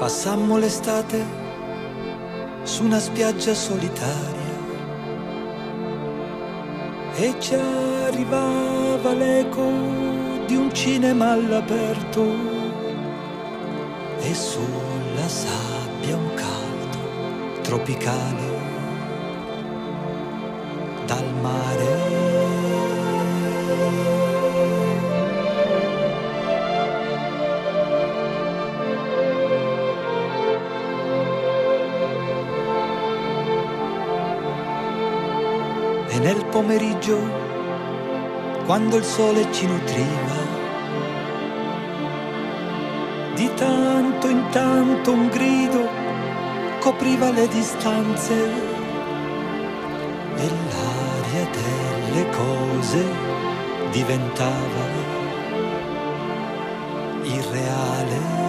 Passammo l'estate su una spiaggia solitaria e ci arrivava l'eco di un cinema all'aperto e sulla sabbia un caldo tropicale dal mare. E nel pomeriggio, quando il sole ci nutriva, di tanto in tanto un grido copriva le distanze e l'aria delle cose diventava irreale.